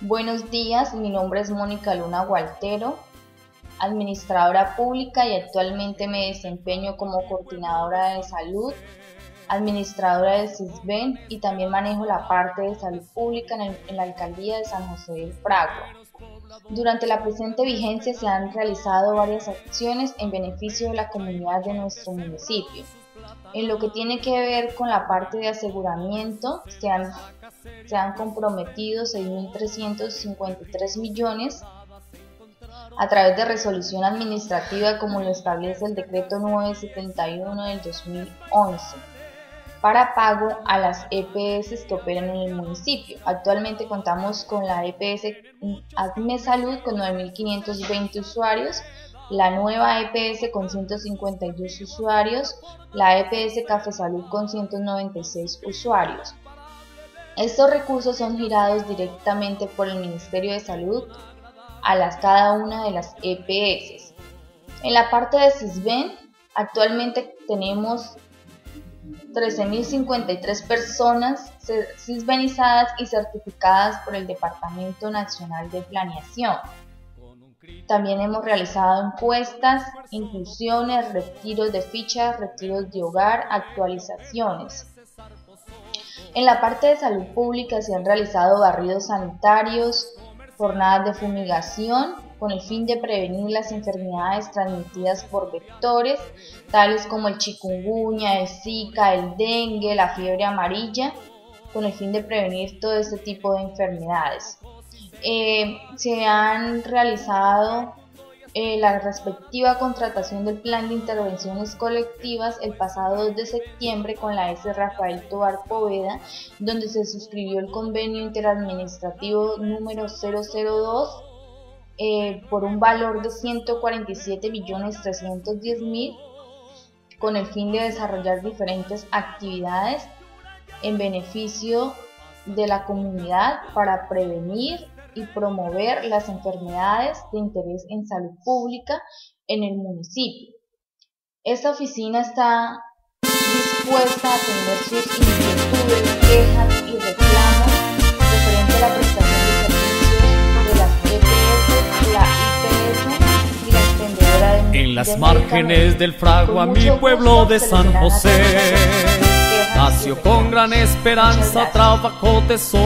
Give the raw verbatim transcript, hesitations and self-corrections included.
Buenos días, mi nombre es Mónica Luna Gualtero, administradora pública y actualmente me desempeño como coordinadora de salud, administradora del CISBEN y también manejo la parte de salud pública en, el, en la alcaldía de San José del Fragua. Durante la presente vigencia se han realizado varias acciones en beneficio de la comunidad de nuestro municipio. En lo que tiene que ver con la parte de aseguramiento, se han, se han comprometido seis mil trescientos cincuenta y tres millones a través de resolución administrativa como lo establece el decreto novecientos setenta y uno del dos mil once para pago a las E P S que operan en el municipio. Actualmente contamos con la E P S ACME Salud con nueve mil quinientos veinte usuarios, la nueva E P S con ciento cincuenta y dos usuarios, la E P S Café Salud con ciento noventa y seis usuarios. Estos recursos son girados directamente por el Ministerio de Salud a las, cada una de las E P S. En la parte de CISBEN, actualmente tenemos trece mil cincuenta y tres personas cisbenizadas y certificadas por el Departamento Nacional de Planeación. También hemos realizado encuestas, inclusiones, retiros de fichas, retiros de hogar, actualizaciones. En la parte de salud pública se han realizado barridos sanitarios, jornadas de fumigación, con el fin de prevenir las enfermedades transmitidas por vectores, tales como el chikungunya, el zika, el dengue, la fiebre amarilla, con el fin de prevenir todo este tipo de enfermedades. Eh, se han realizado eh, la respectiva contratación del plan de intervenciones colectivas el pasado dos de septiembre con la S. Rafael Tovar Poveda, donde se suscribió el convenio interadministrativo número cero cero dos eh, por un valor de ciento cuarenta y siete millones trescientos diez mil con el fin de desarrollar diferentes actividades en beneficio de la comunidad para prevenir y promover las enfermedades de interés en salud pública en el municipio. Esta oficina está dispuesta a atender sus inquietudes, quejas y reclamos referente a la prestación de servicios de las E P S, la I P S y la expendedora de En las márgenes del Fragua, mi pueblo de San José, nació con gran esperanza, trabajó tesoro.